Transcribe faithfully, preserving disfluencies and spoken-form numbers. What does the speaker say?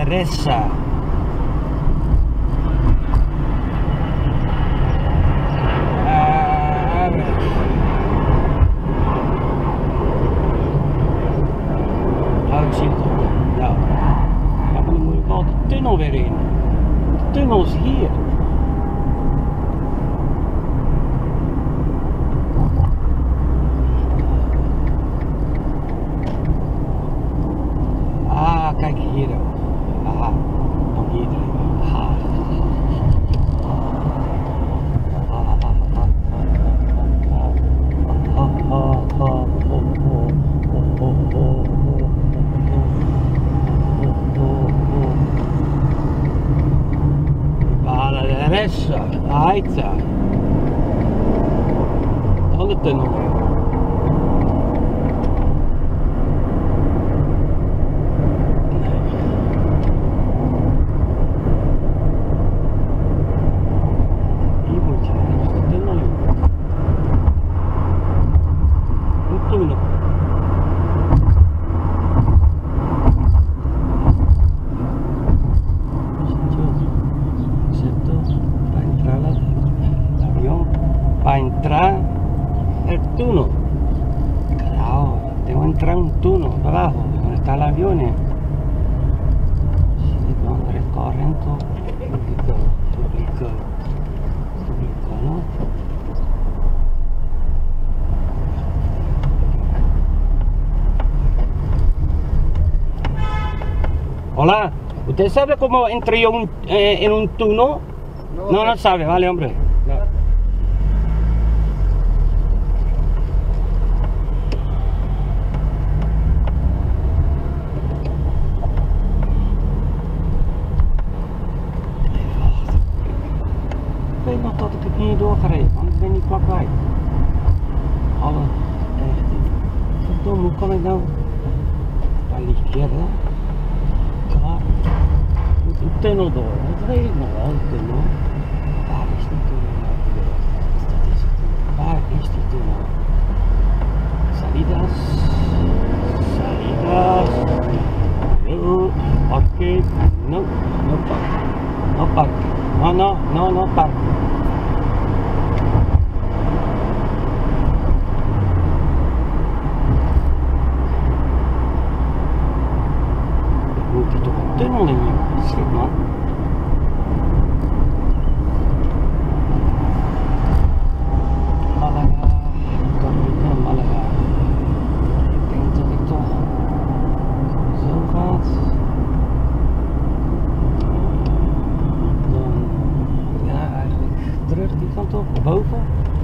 Teresa. A ver. Oh, ik zie het al. Ja. Ja, maar dan moet ik wel de tunnel weer in. De tunnel is hier. Ah, kijk hier. Aha, dan hier erin. Aha. Para de derecha, ahí está. ¿Dónde tengo? Para entrar el túnel, claro, tengo que entrar un túnel abajo donde está el avión. Sí, donde el corriente público, público, público, ¿no? Hola, ¿usted sabe cómo entré yo un, eh, en un túnel? No, no, no sabe, vale, hombre. No. Ik weet nog dat ik het niet doorgereden, want ik ben niet vlak bij. Alle, echt, verdomme, hoe kan ik nou? Daar ligt hier, hè? Klaar. Ik moet een tunnel door, dat weet ik nog wel, een tunnel. Waar is die tunnel nou? Dat is het tunnel. Waar is die tunnel? Salidas. Salidas. Hallo. Oké. No, no park. No park. No, no, no, no park. Ik moet er toch een tunnel in, joh. Schrik, man. Malaga. Ik kan niet naar Malaga. Ik denk dat ik toch zo gaat. Dan, ja, eigenlijk terug die kant op, boven.